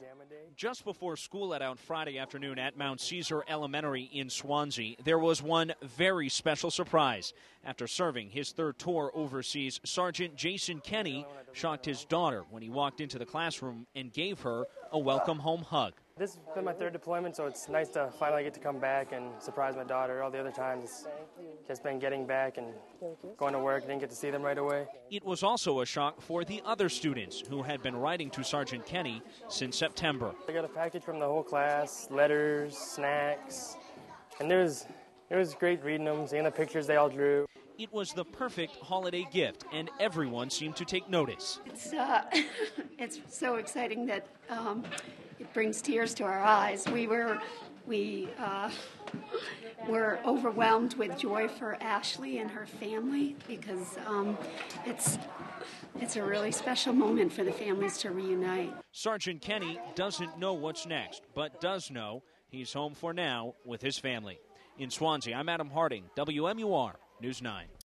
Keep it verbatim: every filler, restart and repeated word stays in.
Just before school let out Friday afternoon at Mount Caesar Elementary in Swansea, there was one very special surprise. After serving his third tour overseas, Sergeant Jason Kenney shocked his daughter when he walked into the classroom and gave her a welcome home hug. This has been my third deployment, so it's nice to finally get to come back and surprise my daughter. All the other times, it's just been getting back and going to work. Didn't get to see them right away. It was also a shock for the other students who had been writing to Sergeant Kenney since September. I got a package from the whole class, letters, snacks, and there was, it was great reading them, seeing the pictures they all drew. It was the perfect holiday gift, and everyone seemed to take notice. It's, uh, it's so exciting that um, it brings tears to our eyes. We were, we uh, were overwhelmed with joy for Ashley and her family because um, it's, it's a really special moment for the families to reunite. Sergeant Kenney doesn't know what's next, but does know he's home for now with his family. In Swansea, I'm Adam Harding, W M U R News nine.